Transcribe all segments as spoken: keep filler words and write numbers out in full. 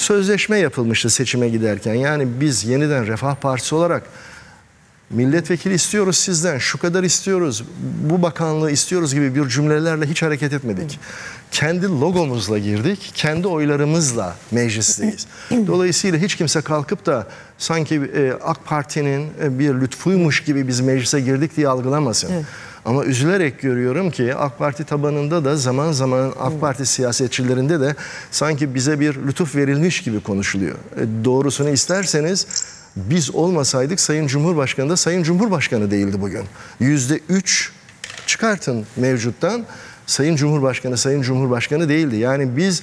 sözleşme yapılmıştı seçime giderken. Yani biz yeniden Refah Partisi olarak milletvekili istiyoruz sizden, şu kadar istiyoruz, bu bakanlığı istiyoruz gibi bir cümlelerle hiç hareket etmedik. Hı. Kendi logomuzla girdik, kendi oylarımızla meclisteyiz. Dolayısıyla hiç kimse kalkıp da sanki e, AK Parti'nin e, bir lütfuymuş gibi biz meclise girdik diye algılamasın. Evet. Ama üzülerek görüyorum ki AK Parti tabanında da zaman zaman AK Parti siyasetçilerinde de sanki bize bir lütuf verilmiş gibi konuşuluyor. E, doğrusunu isterseniz biz olmasaydık Sayın Cumhurbaşkanı da Sayın Cumhurbaşkanı değildi bugün. Yüzde üç çıkartın mevcuttan, Sayın Cumhurbaşkanı Sayın Cumhurbaşkanı değildi. Yani biz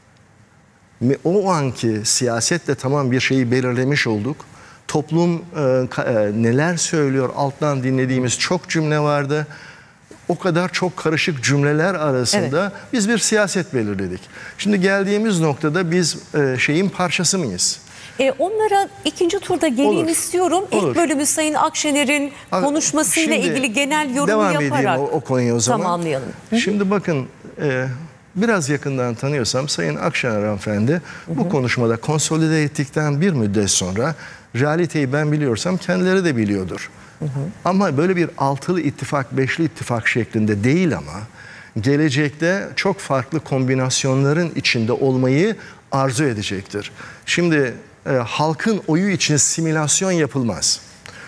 o anki siyasetle tamam bir şeyi belirlemiş olduk. Toplum e, e, neler söylüyor alttan dinlediğimiz çok cümle vardı. O kadar çok karışık cümleler arasında evet. biz bir siyaset belirledik. Şimdi geldiğimiz noktada biz e, şeyin parçası mıyız? E, onlara ikinci turda geleyim Olur. istiyorum. Olur. İlk bölümü Sayın Akşener'in konuşmasıyla Şimdi ilgili genel yorum devam yaparak edeyim o, o konuyu o zaman. Tamamlayalım. Şimdi bakın e, biraz yakından tanıyorsam Sayın Akşener hanımefendi hı hı. bu konuşmada konsolide ettikten bir müddet sonra realiteyi ben biliyorsam kendileri de biliyordur. Hı hı. Ama böyle bir altılı ittifak, beşli ittifak şeklinde değil ama gelecekte çok farklı kombinasyonların içinde olmayı arzu edecektir. Şimdi e, halkın oyu için simülasyon yapılmaz.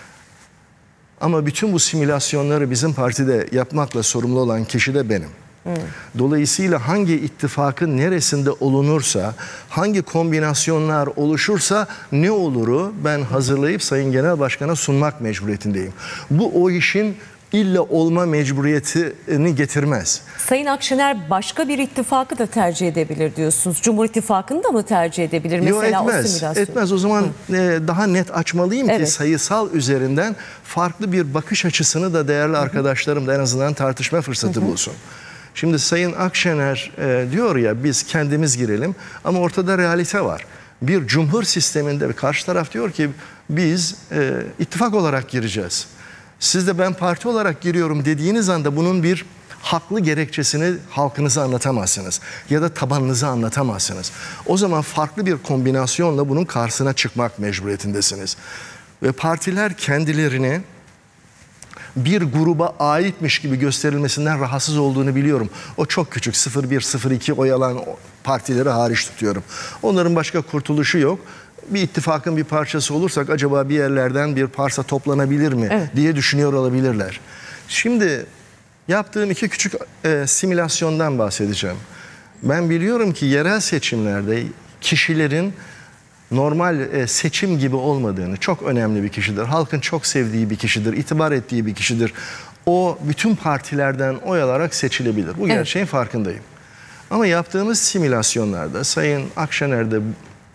Ama bütün bu simülasyonları bizim partide yapmakla sorumlu olan kişi de benim. Hmm. Dolayısıyla hangi ittifakın neresinde olunursa, hangi kombinasyonlar oluşursa ne oluru ben hazırlayıp Sayın Genel Başkan'a sunmak mecburiyetindeyim. Bu o işin illa olma mecburiyetini getirmez. Sayın Akşener başka bir ittifakı da tercih edebilir diyorsunuz. Cumhur İttifakı'nı da mı tercih edebilir? Yok, Mesela etmez. O simülasyon. Etmez. O zaman e, daha net açmalıyım evet. ki sayısal üzerinden farklı bir bakış açısını da değerli Hı -hı. arkadaşlarım da en azından tartışma fırsatı Hı -hı. bulsun. Şimdi Sayın Akşener e, diyor ya biz kendimiz girelim ama ortada realite var. Bir cumhur sisteminde karşı taraf diyor ki biz e, ittifak olarak gireceğiz. Siz de ben parti olarak giriyorum dediğiniz anda bunun bir haklı gerekçesini halkınıza anlatamazsınız. Ya da tabanınıza anlatamazsınız. O zaman farklı bir kombinasyonla bunun karşısına çıkmak mecburiyetindesiniz. Ve partiler kendilerini bir gruba aitmiş gibi gösterilmesinden rahatsız olduğunu biliyorum. O çok küçük sıfır bir sıfır iki oy alan partileri hariç tutuyorum. Onların başka kurtuluşu yok. Bir ittifakın bir parçası olursak acaba bir yerlerden bir parça toplanabilir mi evet. diye düşünüyor olabilirler. Şimdi yaptığım iki küçük e, simülasyondan bahsedeceğim. Ben biliyorum ki yerel seçimlerde kişilerin normal e, seçim gibi olmadığını, çok önemli bir kişidir. Halkın çok sevdiği bir kişidir, itibar ettiği bir kişidir. O bütün partilerden oy alarak seçilebilir. Bu evet. gerçeğin farkındayım. Ama yaptığımız simülasyonlarda Sayın Akşener de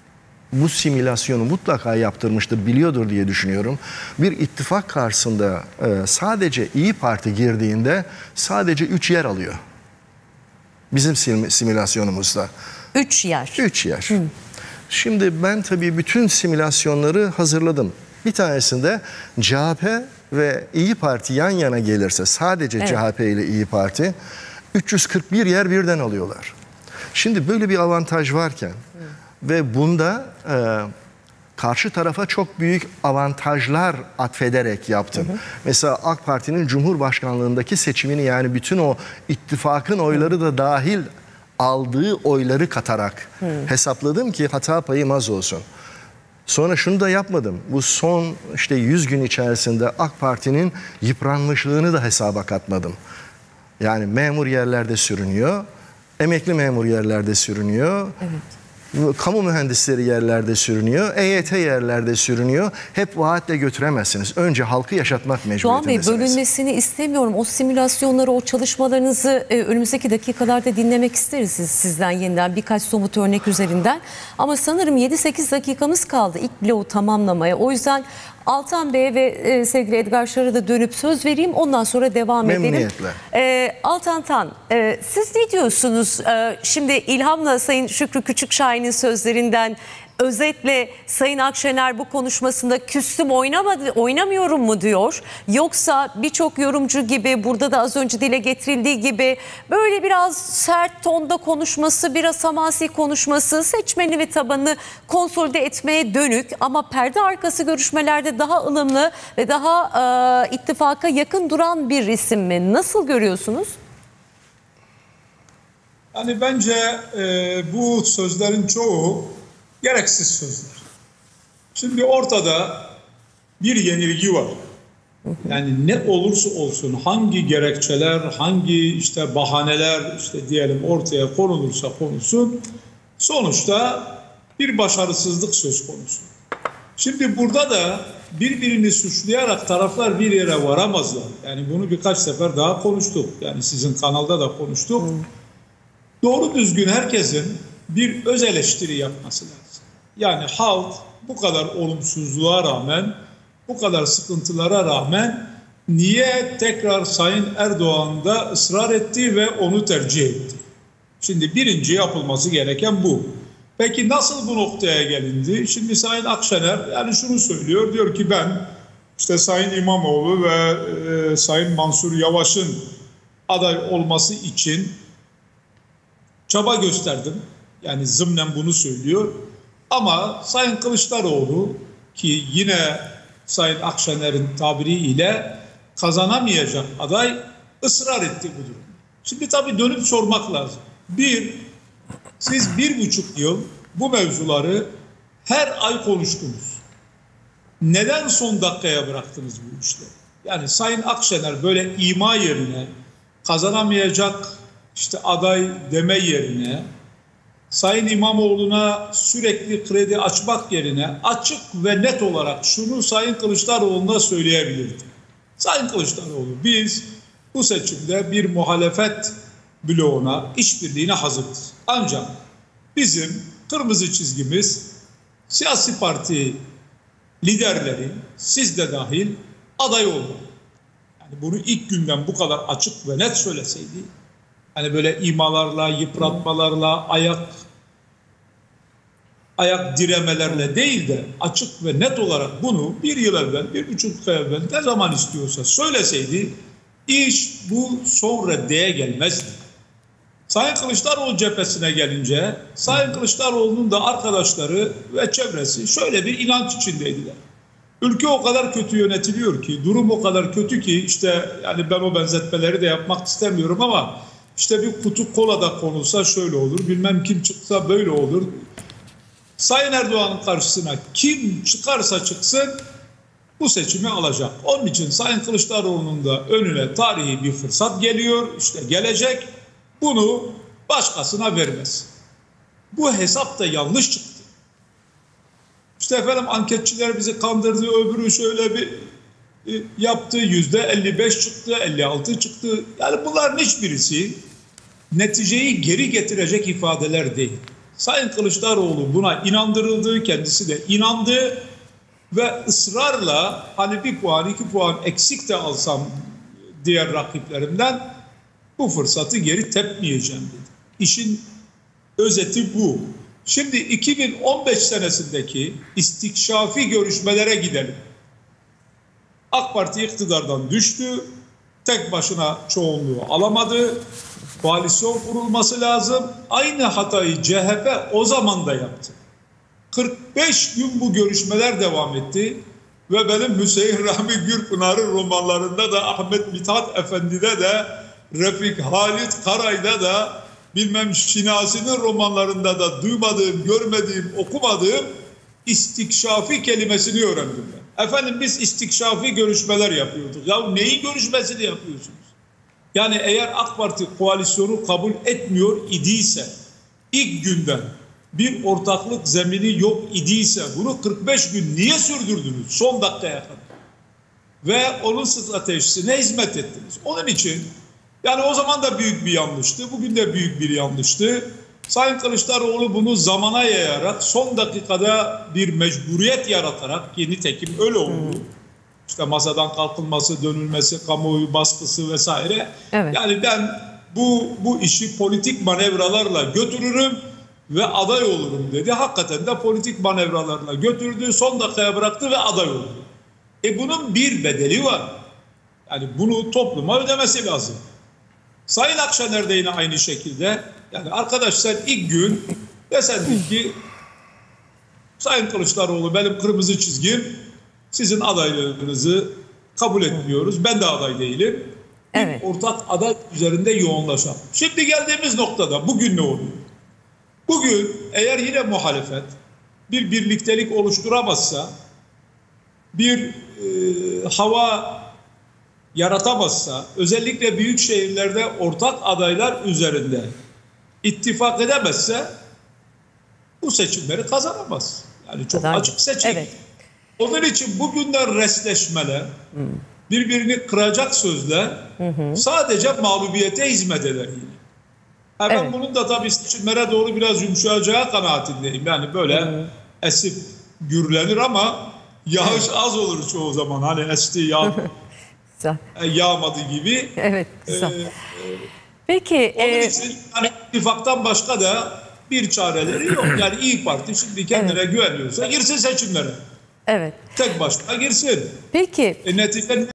bu simülasyonu mutlaka yaptırmıştır, biliyordur diye düşünüyorum. Bir ittifak karşısında e, sadece İyi Parti girdiğinde sadece üç yer alıyor. Bizim sim simülasyonumuzda. Üç yer. Üç yer. Hı. Şimdi ben tabii bütün simülasyonları hazırladım. Bir tanesinde C H P ve İyi Parti yan yana gelirse sadece evet. C H P ile İyi Parti üç yüz kırk bir yer birden alıyorlar. Şimdi böyle bir avantaj varken Hı. ve bunda e, karşı tarafa çok büyük avantajlar atfederek yaptım. Hı hı. Mesela AK Parti'nin Cumhurbaşkanlığındaki seçimini yani bütün o ittifakın oyları hı. da dahil aldığı oyları katarak hı. hesapladım ki hata payım az olsun. Sonra şunu da yapmadım. Bu son işte yüz gün içerisinde AK Parti'nin yıpranmışlığını da hesaba katmadım. Yani memur yerlerde sürünüyor, emekli memur yerlerde sürünüyor. Evet. Kamu mühendisleri yerlerde sürünüyor, E Y T yerlerde sürünüyor. Hep vaatle götüremezsiniz. Önce halkı yaşatmak mecburiyetindesiniz. Doğan Bey, bölünmesini istemiyorum. O simülasyonları, o çalışmalarınızı e, önümüzdeki dakikalarda dinlemek isteriz siz, sizden yeniden birkaç somut örnek üzerinden. Ama sanırım yedi sekiz dakikamız kaldı ilk bloğu tamamlamaya. O yüzden Altan Bey'e ve e, sevgili Edgar Şar'a da dönüp söz vereyim. Ondan sonra devam edelim. Memnuniyetle. E, Altan Tan, e, siz ne diyorsunuz? E, şimdi İlham'la Sayın Şükrü Küçükşahin Şahin'in sözlerinden özetle Sayın Akşener bu konuşmasında küstüm oynamadı, oynamıyorum mu diyor? Yoksa birçok yorumcu gibi burada da az önce dile getirildiği gibi böyle biraz sert tonda konuşması, biraz hamasi konuşması seçmeni ve tabanını konsolide etmeye dönük ama perde arkası görüşmelerde daha ılımlı ve daha e, ittifaka yakın duran bir isim mi? Nasıl görüyorsunuz? Yani bence e, bu sözlerin çoğu gereksiz sözler. Şimdi ortada bir yenilgi var. Yani ne olursa olsun hangi gerekçeler, hangi işte bahaneler işte diyelim ortaya konulursa konulsun sonuçta bir başarısızlık söz konusu. Şimdi burada da birbirini suçlayarak taraflar bir yere varamazlar. Yani bunu birkaç sefer daha konuştuk. Yani sizin kanalda da konuştuk. Hmm. Doğru düzgün herkesin bir öz eleştiri yapması lazım. Yani halk bu kadar olumsuzluğa rağmen, bu kadar sıkıntılara rağmen niye tekrar Sayın Erdoğan'da ısrar etti ve onu tercih etti? Şimdi birinci yapılması gereken bu. Peki nasıl bu noktaya gelindi? Şimdi Sayın Akşener yani şunu söylüyor, diyor ki ben işte Sayın İmamoğlu ve e, Sayın Mansur Yavaş'ın aday olması için çaba gösterdim. Yani zımnen bunu söylüyor. Ama Sayın Kılıçdaroğlu ki yine Sayın Akşener'in tabiriyle kazanamayacak aday ısrar etti bu durum. Şimdi tabii dönüp sormak lazım. Bir, siz bir buçuk yıl bu mevzuları her ay konuştunuz. Neden son dakikaya bıraktınız bu işleri? Yani Sayın Akşener böyle ima yerine kazanamayacak işte aday deme yerine Sayın İmamoğlu'na sürekli kredi açmak yerine açık ve net olarak şunu Sayın Kılıçdaroğlu'na söyleyebilirdi. Sayın Kılıçdaroğlu biz bu seçimde bir muhalefet bloğuna, işbirliğine hazırız. Ancak bizim kırmızı çizgimiz siyasi parti liderleri, siz de dahil aday olmalı. Yani bunu ilk günden bu kadar açık ve net söyleseydi, hani böyle imalarla, yıpratmalarla, ayak ayak diremelerle değil de açık ve net olarak bunu bir yıl evvel, bir buçuk ay evvel ne zaman istiyorsa söyleseydi iş bu son reddeye gelmezdi. Sayın Kılıçdaroğlu cephesine gelince Sayın Kılıçdaroğlu'nun da arkadaşları ve çevresi şöyle bir inanç içindeydiler. Ülke o kadar kötü yönetiliyor ki, durum o kadar kötü ki işte yani ben o benzetmeleri de yapmak istemiyorum ama işte bir kutu kola da konulsa şöyle olur, bilmem kim çıksa böyle olur. Sayın Erdoğan'ın karşısına kim çıkarsa çıksın bu seçimi alacak. Onun için Sayın Kılıçdaroğlu'nun da önüne tarihi bir fırsat geliyor, işte gelecek. Bunu başkasına vermez. Bu hesap da yanlış çıktı. İşte efendim anketçiler bizi kandırdı, öbürü şöyle bir yaptı, yüzde elli beş çıktı, elli altı çıktı. Yani bunların hiçbirisi neticeyi geri getirecek ifadeler değil. Sayın Kılıçdaroğlu buna inandırıldı, kendisi de inandı ve ısrarla hani bir puan, iki puan eksik de alsam diğer rakiplerimden bu fırsatı geri tepmeyeceğim dedi. İşin özeti bu. Şimdi iki bin on beş senesindeki istikşafi görüşmelere gidelim. AK Parti iktidardan düştü, tek başına çoğunluğu alamadı, koalisyon kurulması lazım. Aynı hatayı C H P o zaman da yaptı. kırk beş gün bu görüşmeler devam etti ve benim Hüseyin Rahmi Gürpınar'ın romanlarında da Ahmet Mithat Efendi'de de Refik Halit Karay'da da bilmem Şinasi'nin romanlarında da duymadığım, görmediğim, okumadığım istikşafi kelimesini öğrendim ben. Efendim biz istikşafi görüşmeler yapıyorduk. Ya neyin görüşmesini yapıyorsunuz? Yani eğer AK Parti koalisyonu kabul etmiyor idiyse, ilk günden bir ortaklık zemini yok idiyse bunu kırk beş gün niye sürdürdünüz son dakikaya kadar? Ve onun stratejisine hizmet ettiniz. Onun için yani o zaman da büyük bir yanlıştı, bugün de büyük bir yanlıştı. Sayın Kılıçdaroğlu bunu zamana yayarak son dakikada bir mecburiyet yaratarak, ki nitekim öyle oldu. İşte masadan kalkılması, dönülmesi, kamuoyu baskısı vesaire. Evet. Yani ben bu bu işi politik manevralarla götürürüm. ve aday olurum dedi. Hakikaten de politik manevralarına götürdü, son dakikaya bıraktı ve aday oldu. E bunun bir bedeli var. Yani bunu topluma ödemesi lazım. Sayın Akşener de yine aynı şekilde. Yani arkadaşlar ilk gün desendik ki Sayın Kılıçdaroğlu benim kırmızı çizgim, sizin adaylığınızı kabul etmiyoruz. Ben de aday değilim. Evet. Bir ortak aday üzerinde yoğunlaşalım. Şimdi geldiğimiz noktada bugün ne oluyor? Bugün eğer yine muhalefet bir birliktelik oluşturamazsa, bir e, hava yaratamazsa, özellikle büyük şehirlerde ortak adaylar üzerinde ittifak edemezse bu seçimleri kazanamaz. Yani çok Kazan- açık seçim. Evet. Onun için bugünden restleşmeler, birbirini kıracak sözler sadece mağlubiyete hizmet eder yine. Ha, ben Evet. bunun da tabii seçimlere doğru biraz yumuşayacağı kanaatindeyim. Yani böyle esip gürlenir ama yağış az olur çoğu zaman. Hani esti yağ, Güzel. yağmadı gibi. Evet, güzel. Ee, Peki, Onun e, için hani ittifaktan başka da bir çareleri yok. Yani İYİ Parti şimdi kendine güveniyorsa girsin seçimlere. evet. Tek başına girsin. Peki. E, netice